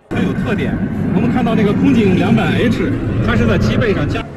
很有特点。我们看到那个空警200H，它是在机背上加。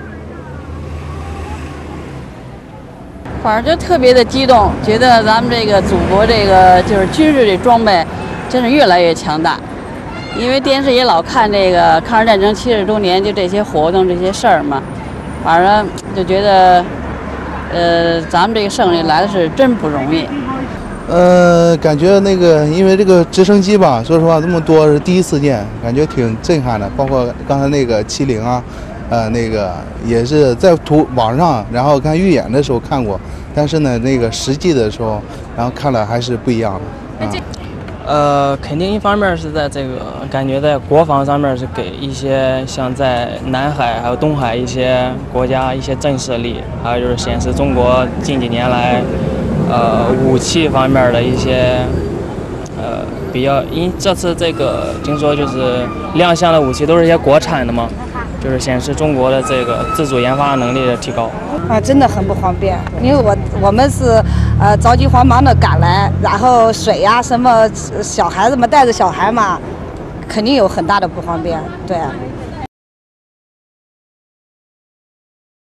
反正就特别的激动，觉得咱们这个祖国这个就是军事的装备，真是越来越强大。因为电视也老看这个抗日战争70周年，就这些活动这些事儿嘛，反正就觉得，咱们这个胜利来的是真不容易。 感觉那个因为这个直升机吧，说实话这么多是第一次见，感觉挺震撼的。包括刚才那个70啊，那个也是在网上，然后看预演的时候看过，但是呢，那个实际的时候，然后看了还是不一样的。 肯定一方面是在这个感觉在国防上面是给一些像在南海还有东海一些国家一些震慑力，还有就是显示中国近几年来武器方面的一些比较，因这次这个听说就是亮相的武器都是一些国产的嘛，就是显示中国的这个自主研发能力的提高。 真的很不方便，因为我们是着急慌忙的赶来，然后水呀什么，小孩子们带着小孩嘛，肯定有很大的不方便，对。